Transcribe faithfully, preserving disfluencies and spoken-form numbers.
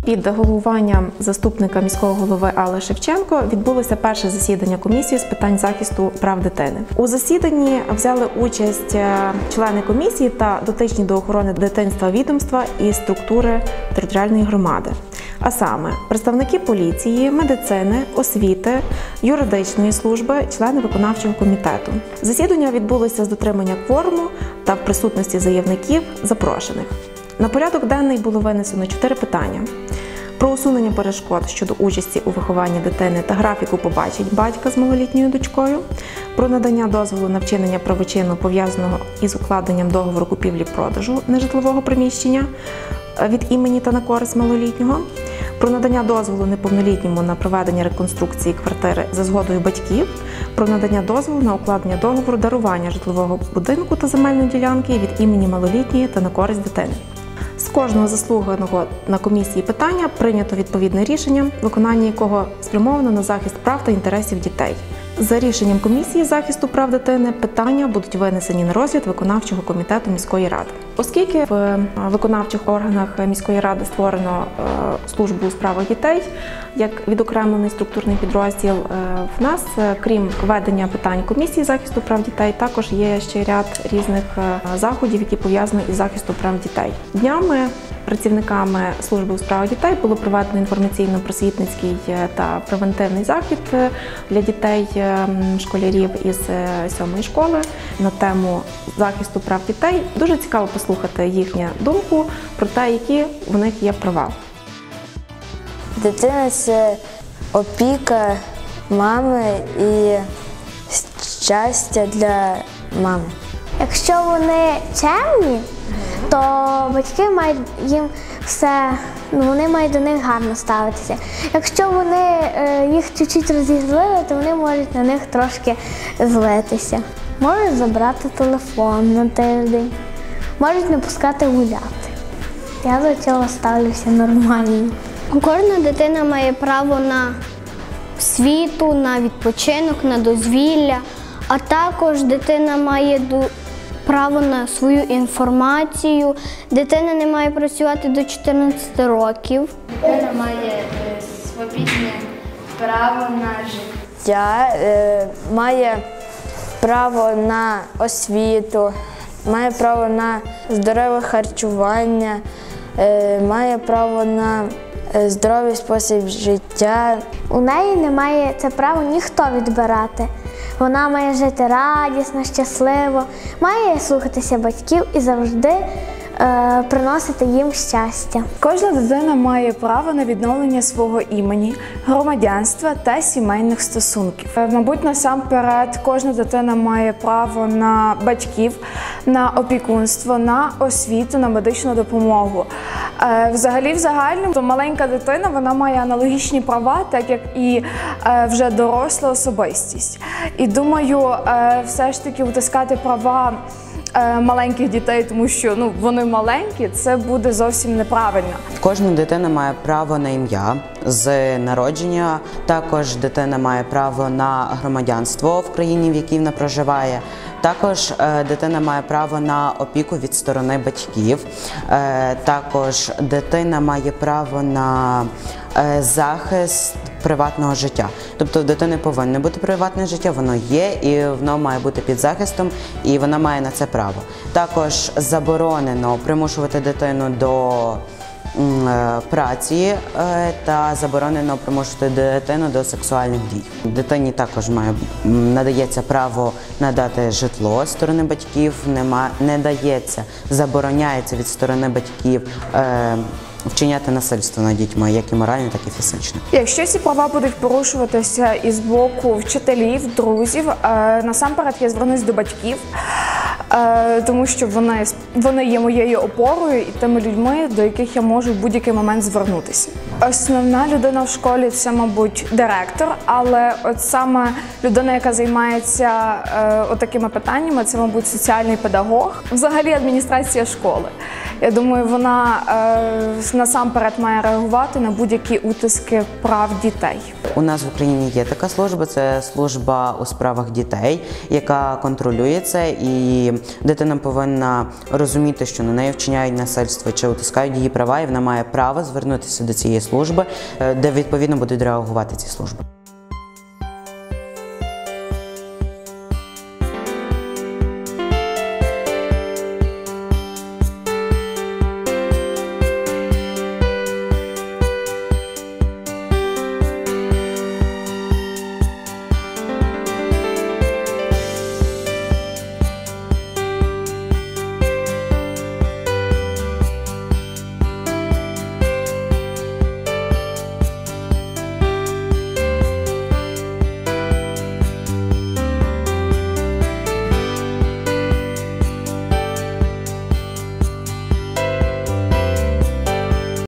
Під головуванням заступника міського голови Алли Шевченко відбулося перше засідання комісії з питань захисту прав дитини. У засіданні взяли участь члени комісії та дотичні до охорони дитинства відомства і структури територіальної громади. А саме представники поліції, медицини, освіти, юридичної служби, члени виконавчого комітету. Засідання відбулося з дотримання кворуму та в присутності заявників, запрошених. На порядок денний було винесено чотири питання. Про усунення перешкод щодо участі у вихованні дитини та графіку побачень батька з малолітньою дочкою, про надання дозволу на вчинення правочину, пов'язаного із укладенням договору купівлі-продажу нежитлового приміщення від імені та на користь малолітнього, про надання дозволу неповнолітньому на проведення реконструкції квартири за згодою батьків, про надання дозволу на укладення договору дарування житлового будинку та земельної ділянки від імені малолітньої та на користь дитини. З кожного заслуханого на комісії питання прийнято відповідне рішення, виконання якого спрямовано на захист прав та інтересів дітей. За рішенням комісії захисту прав дитини питання будуть винесені на розгляд виконавчого комітету міської ради. Оскільки в виконавчих органах міської ради створено службу у справах дітей, як відокремлений структурний підрозділ, в нас, крім ведення питань комісії захисту прав дітей, також є ще ряд різних заходів, які пов'язані із захистом прав дітей. Днями працівниками служби у справах дітей було проведено інформаційно-просвітницький та превентивний захід для дітей, школярів із сьомої школи на тему захисту прав дітей. Дуже цікаво послухати їхню думку про те, які в них є права. Дитина – це опіка мами і щастя для мами. Якщо вони чемні, то батьки мають їм все, ну, вони мають до них гарно ставитися. Якщо вони е, їх чуть-чуть розізлили, то вони можуть на них трошки злитися. Можуть забрати телефон на тиждень, можуть не пускати гуляти. Я до цього ставлюся нормально. Кожна дитина має право на освіту, на відпочинок, на дозвілля, а також дитина має право на свою інформацію. Дитина не має працювати до чотирнадцяти років. Дитина має свобідне право на життя, е, має право на освіту, має право на здорове харчування, е, має право на здоровий спосіб життя. У неї не має це право ніхто відбирати. Вона має жити радісно, щасливо, має слухатися батьків і завжди е, приносити їм щастя. Кожна дитина має право на відновлення свого імені, громадянства та сімейних стосунків. Мабуть, насамперед, кожна дитина має право на батьків, на опікунство, на освіту, на медичну допомогу. Взагалі, в загальному, то маленька дитина, вона має аналогічні права, так як і вже доросла особистість. І думаю, все ж таки утискати права маленьких дітей, тому що ну, вони маленькі, це буде зовсім неправильно. Кожна дитина має право на ім'я з народження, також дитина має право на громадянство в країні, в якій вона проживає. Також е, дитина має право на опіку від сторони батьків. Е, також дитина має право на е, захист приватного життя. Тобто в дитини повинно бути приватне життя, воно є і воно має бути під захистом, і вона має на це право. Також заборонено примушувати дитину до праці та заборонено примушувати дитину до сексуальних дій. Дитині також має надається право надати житло з сторони батьків, нема, не дається, забороняється від сторони батьків е, вчиняти насильство над дітьми, як і морально, так і фізично. Якщо ці права будуть порушуватися із боку вчителів, друзів, е, насамперед я звернусь до батьків, тому що вони, вони є моєю опорою і тими людьми, до яких я можу в будь-який момент звернутися. Основна людина в школі – це, мабуть, директор, але от саме людина, яка займається е, отакими питаннями, це, мабуть, соціальний педагог, взагалі адміністрація школи. Я думаю, вона е, насамперед має реагувати на будь-які утиски прав дітей. У нас в Україні є така служба, це служба у справах дітей, яка контролює це, і дитина повинна розуміти, що на неї вчиняють насильство чи утискають її права, і вона має право звернутися до цієї служби, де відповідно будуть реагувати ці служби.